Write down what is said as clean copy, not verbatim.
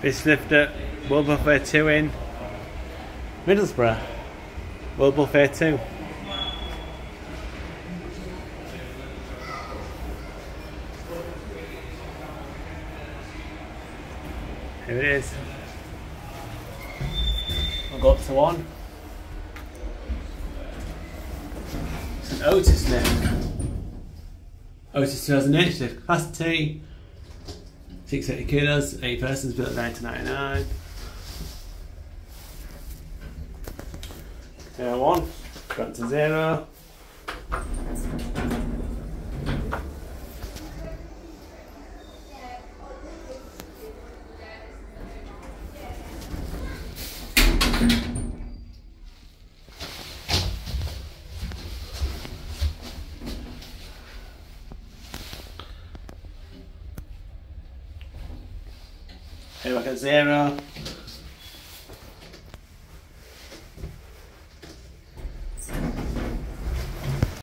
This lift at World Buffet 2 in Middlesbrough. World Buffet 2. Here it is. I'll go up to one. It's an Otis lift. Otis 2008 lift capacity 680 kilos, 8 persons, built 1999. Container 1, front to 0. Here back at 0.